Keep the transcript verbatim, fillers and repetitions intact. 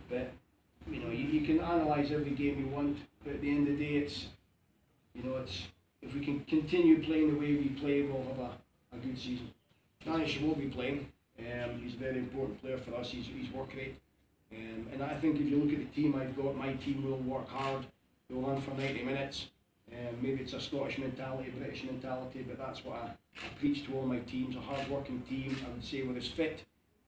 But you know, you, you can analyse every game you want, but at the end of the day, it's you know, it's if we can continue playing the way we play, we'll have a, a good season. Danish will be playing. Um, he's a very important player for us. He's he's work rate, um, and I think if you look at the team I've got, my team will work hard. They'll run for ninety minutes. Um, maybe it's a Scottish mentality, British mentality, but that's what I, I preach to all my teams. A hard-working team. I would say we're as fit